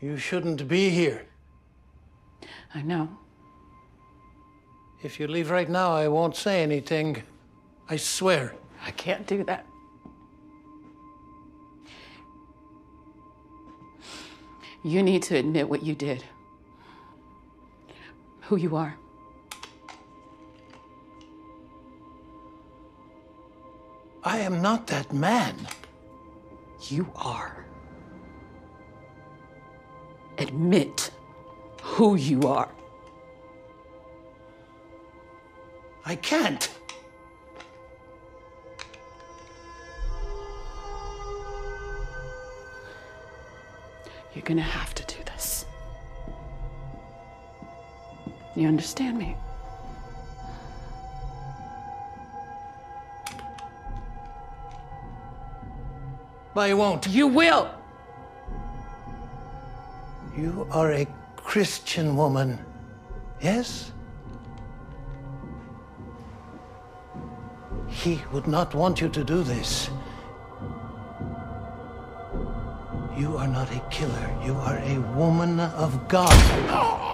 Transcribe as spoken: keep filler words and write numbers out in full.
You shouldn't be here. I know. If you leave right now, I won't say anything. I swear. I can't do that. You need to admit what you did. Who you are. I am not that man. You are. Admit who you are. I can't. You're gonna have to do this. You understand me? But I won't. You will! You are a Christian woman, yes? He would not want you to do this. You are not a killer. You are a woman of God.